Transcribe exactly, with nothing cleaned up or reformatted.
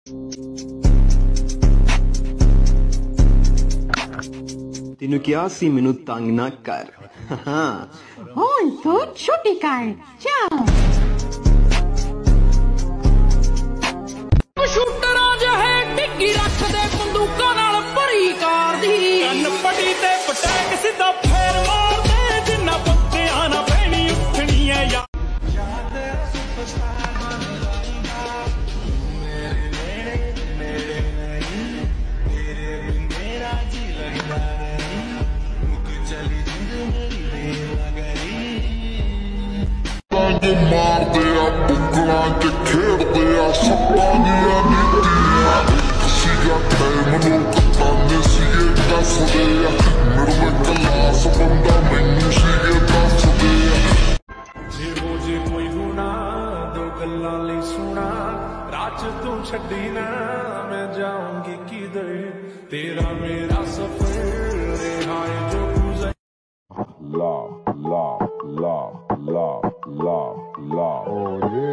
ਤੈਨੂੰ ਕਿਹਾ ਸੀ ਮੈਨੂੰ ਤੰਗ ਨਾ ਕਰ। ਹੁਣ ਤੂੰ ਛੁੱਟੀ ਕਰ ਚੱਲ। ਸ਼ੂਟਰਾਂ ਜਿਹੇ ਡਿੱਗੀ ਰੱਖਦੇ ਬੰਦੂਕਾਂ ਨਾਲ ਭਰੀ ਕਾਰ ਦੀ ਕੰਨ ਪੱਟੀ ਤੇ ਪਟੈਕ ਸਿੱਧਾ ਫੇਰ ਮਾਰਦੇ ਜਿੰਨਾ ਪੱਤਿਆਂ ਨਾ ਪੈਣੀ ਉੱਠਣੀ ਐ ਯਾਦ ਮੇਰੇ ਨੇੜੇ ਨੇੜੇ ਨਹੀਂ ਤੇਰੇ ਬਿਨ ਮੇਰਾ ਜੀ ਲੱਗਦਾ ਨਹੀਂ ਮੁੱਕ ਚਲੀ ਜਿੰਦ ਮੇਰੀ ਦੇਰ ਲਗਈ ਪੰਜ ਮਾਰਦੇ ਆ ਬੁੱਕਲਾਂ ਚ ਖੇਡਦੇ ਆ ਸੱਪਾਂ ਦੀਆਂ ਨੀਤੀਆਂ ਸੀਗਾ ਟਾਈਮ ਨੂੰ ਕਤਾਨੇ ਸੀਗੇ ਦੱਸਦੇ ਆ ਮੇਰੇ ਕਲਾਸ ਬੰਦਾ ਮੈਨੂੰ ਸੀਗੇ ਦੱਸਦੇ ਆ ਜੇ ਹੋ ਜੇ ਕੋਈ ਹੁਣਾ ਦੋ ਗੱਲਾਂ ਲਈ ਸੁਣਾ ਰਾਜ ਤੂੰ ਛੱਡੀ ਨਾ ਮੈਂ ਜਾਊਂਗੀ ਕਿਧਰ ਤੇਰਾ ਮੇਰਾ ਸਫਰ ਰਿਹਾਏ ਜੋ ਗੁਜ਼ਰ love love love love love love oh yeah